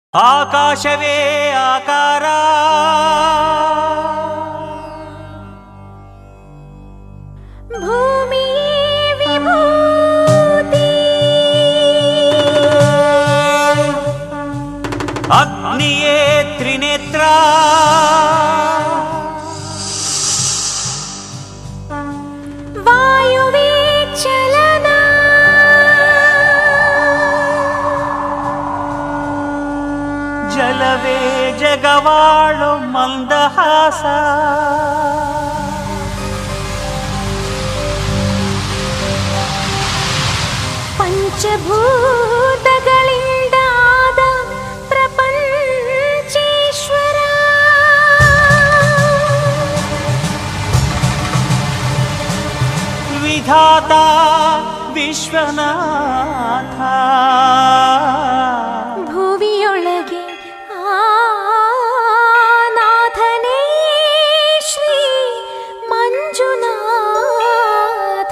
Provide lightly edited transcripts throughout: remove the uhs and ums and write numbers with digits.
ಆಕಾಶವೇ ಆಕಾರ ಭೂಮಿ ವಿಭೂತಿ ಅಗ್ನಿಯೇ ತ್ರಿನೇತ್ರ ವಾಯುವೇ ಚಲನ ಜಲವೇ ಜಗವಾಳು ಮಂದಹಾಸ ಪಂಚಭೂತಗಳಿಂದ ಆದ ಪ್ರಪಂಚೇಶ್ವರ ವಿಧಾತ ವಿಶ್ವನಾಥ ಭುವಿಯೊಳಗೆ ನಾಥನೇ ಶ್ರೀ ಮಂಜುನಾಥ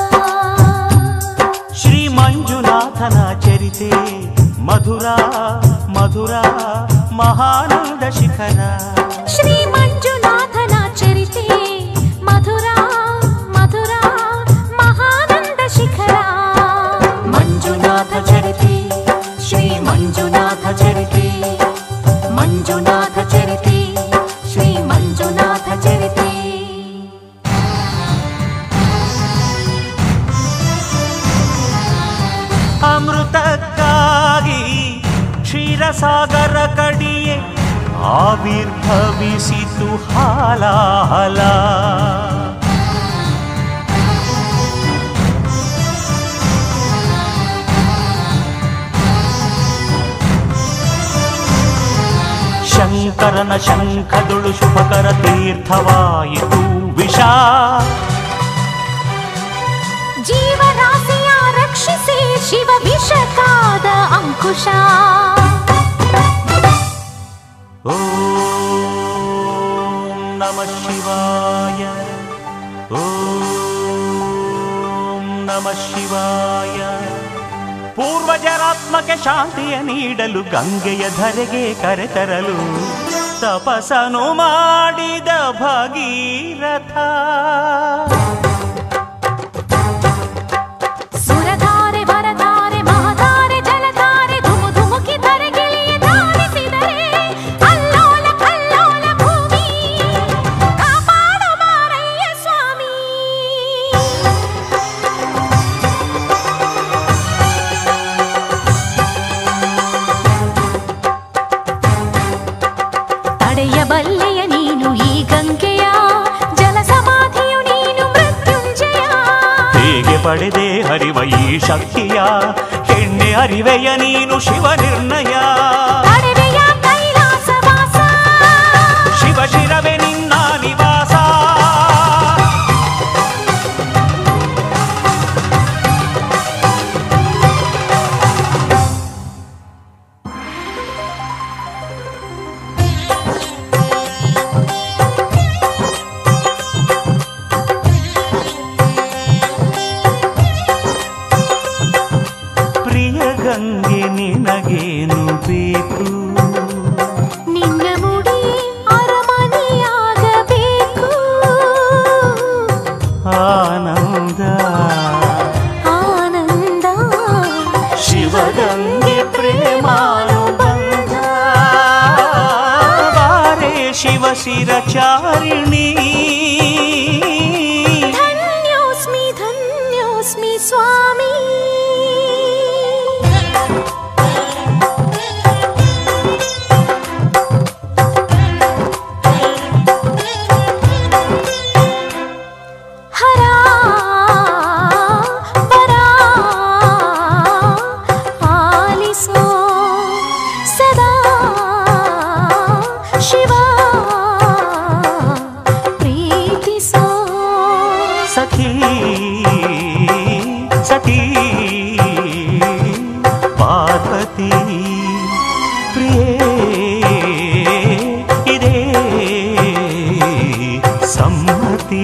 ಶ್ರೀ ಮಂಜುನಾಥನ ಚರಿತೆ ಮಧುರ ಮಧುರ ಮಹಾನಂದ ಶಿಖರ ಶ್ರೀ ಮಂಜುನಾಥನ ಚರಿತೆ ಮಧುರ ಮಧುರ ಮಹಾನಂದ ಶಿಖರ ಮಂಜುನಾಥ ಚರಿತೆ ಶ್ರೀ ಮಂಜುನಾಥ ಚರಿತೆ ಮಂಜುನಾಥ ಚರಿತೆ ಶ್ರೀ ಮಂಜುನಾಥ ಚರಿತೆ ಅಮೃತಕ್ಕಾಗಿ ಕ್ಷೀರಸಾಗರ ಕಡಿಯೇ ಆವಿರ್ಭವಿಸಿತು ಹಾಲಾಹಲ ಶಂಕರನ ಶಂಖದುಳು ಶುಭಕರ ತೀರ್ಥವಾಯಿತು ವಿಷ ಜೀವರಾಶಿಯ ರಕ್ಷಿಸಿ ಶಿವ ವಿಷಕಾದ ಅಂಕುಶ ಓಂ ನಮಃ ಶಿವಾಯ ಓಂ ನಮಃ ಶಿವಾಯ ಪೂರ್ವಜರಾತ್ಮಕ್ಕೆ ಶಾಂತಿಯ ನೀಡಲು ಗಂಗೆಯ ಧರೆಗೆ ಕರೆತರಲು ತಪಸ್ಸನು ಮಾಡಿದ ಭಗೀರಥ ಸುರಧಾರೆ ವರಧಾರೆ ಮಹಧಾರೆ ಜಲಧಾರೆ ಧುಮು ಧುಮುಕಿ ಧರೆಗಿಳಿಯ ಧಾರಿಸಿದರೆ ಅಲ್ಲೋಲ ಕಲ್ಲೋಲ ಭೂಮಿ ಕಾಪಾಡು ಮಾರಯ್ಯ ಸ್ವಾಮಿ ತಡೆಯಬಲ್ಲೆಯ ನೀನು ಈ ಗಂಗೆಯ ಜಲ ಸಮಾಧಿಯು ನೀನು ಮೃತ್ಯುಂಜಯ ಹೇಗೆ ಪಡೆದೆ ಹರಿವ ಈ ಶಕ್ತಿಯ ಹೆಣ್ಣೆ ಅರಿವೆಯ ನೀನು ಶಿವ ನಿರ್ಣಯ ಅಡವೆಯ ಕೈಲಾಸವಾಸ ಶಿವ ಶಿರವೇ ನಿನ್ನ ನಿವಾಸ ಪ್ರಿಯ ಗಂಗೆ ನಿನಗೇನು ಬೇಕು ನಿನ್ನ ಮುಡಿ ಅರಮನೆಯಾಗಬೇಕು ಆನಂದ ಆನಂದ ಶಿವಗಂಗೆ ಪ್ರೇಮಾನುಬಂಧ ಬಾರೆ ಶಿವ ಶಿರಚಾರಿಣಿ ಧನ್ಯೋಸ್ಮಿ ಸ್ವಾಮಿ ಹರ ವರ ಆಲಿಸೋ ಸದಾ ಶಿವ ಪ್ರೀತಿಸೋ ಸಖಿ ಸಖಿ ಪಾರ್ವತಿ ಪ್ರಿಯೇ ಇದೇ ಸಮ್ಮತಿ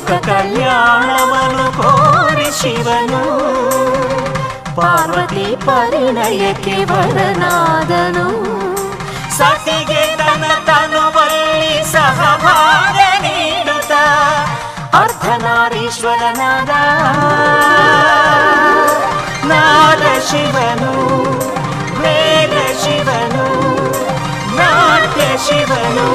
ಸುಖ ಕಲ್ಯಾಣವನು ಕೋರಿ ಶಿವನು ಪಾರ್ವತಿ ಪರಿಣಯಕ್ಕೆ ವರನಾದನು. ಸತಿಗೆ ತನ ತನುವಲ್ಲಿ ಸಹಭಾಗ ನೀಡುತ್ತ ಅರ್ಧನಾರೀಶ್ವರನಾದ ನಾದ ಶಿವನು ವೇದ ಶಿವನು ನಾಟ್ಯ ಶಿವನು.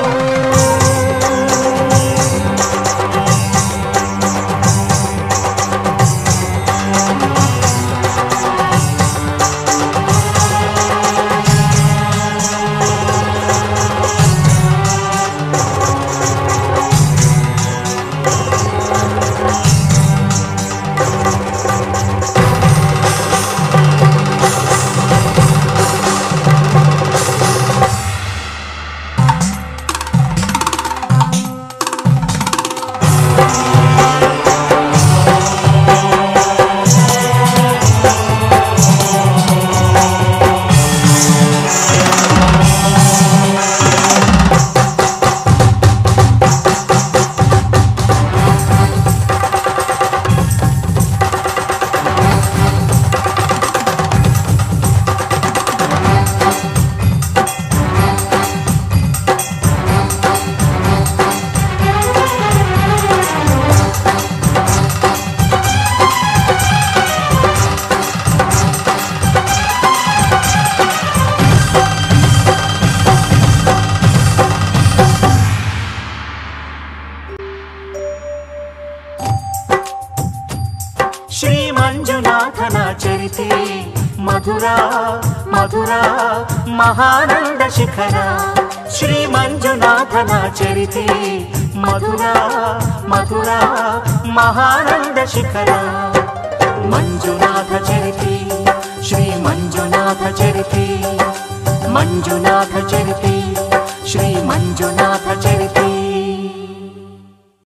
ಶ್ರೀ ಮಂಜುನಾಥನ ಚರಿತೆ ಮಧುರ ಮಧುರ ಮಹಾನಂದ ಶಿಖರ. ಶ್ರೀ ಮಂಜುನಾಥನ ಚರಿತೆ ಮಧುರ ಮಧುರ ಮಹಾನಂದ ಶಿಖರ. ಮಂಜುನಾಥ ಚರಿತೆ ಶ್ರೀ ಮಂಜುನಾಥ ಚರಿತೆ ಮಂಜುನಾಥ ಚರಿತೆ ಶ್ರೀ ಮಂಜುನಾಥ ಚರಿತೆ.